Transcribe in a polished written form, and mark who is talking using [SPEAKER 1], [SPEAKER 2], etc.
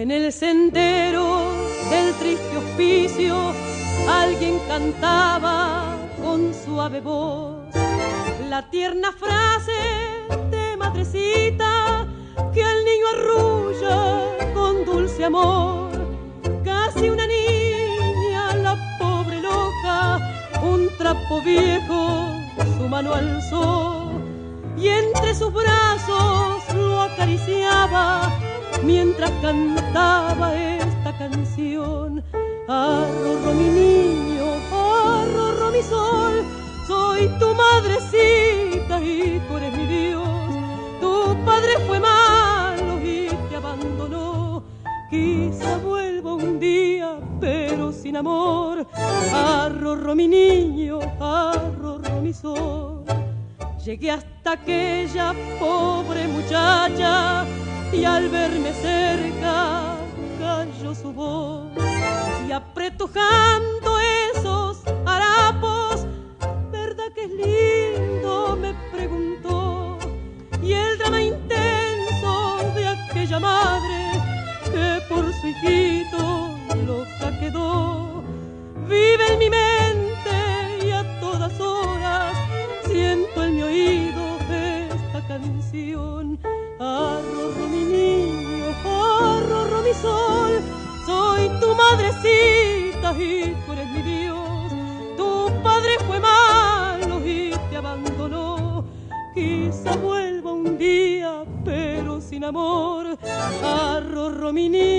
[SPEAKER 1] En el sendero del triste hospicio alguien cantaba con suave voz la tierna frase de madrecita que al niño arrulla con dulce amor. Casi una niña, la pobre loca, un trapo viejo su mano alzó y entre sus brazos lo acariciaba mientras cantaba esta canción. Arrorró mi niño, arrorró mi sol, soy tu madrecita y tú eres mi Dios. Tu padre fue malo y te abandonó, quizá vuelva un día pero sin amor. Arrorró mi niño, arrorró mi sol. Llegué hasta aquella pobre muchacha y al verme cerca cayó su voz y apretujando esos harapos, ¿verdad que es lindo?, me preguntó. Y el drama intenso de aquella madre que por su hijito loca quedó vive en mi mente y a todas horas siento en mi oído esta canción. Arrorró mi niño, arrorró mi sol, soy tu madrecita y tú eres mi Dios. Tu padre fue malo y te abandonó, quizá vuelva un día pero sin amor. Arrorró mi niño.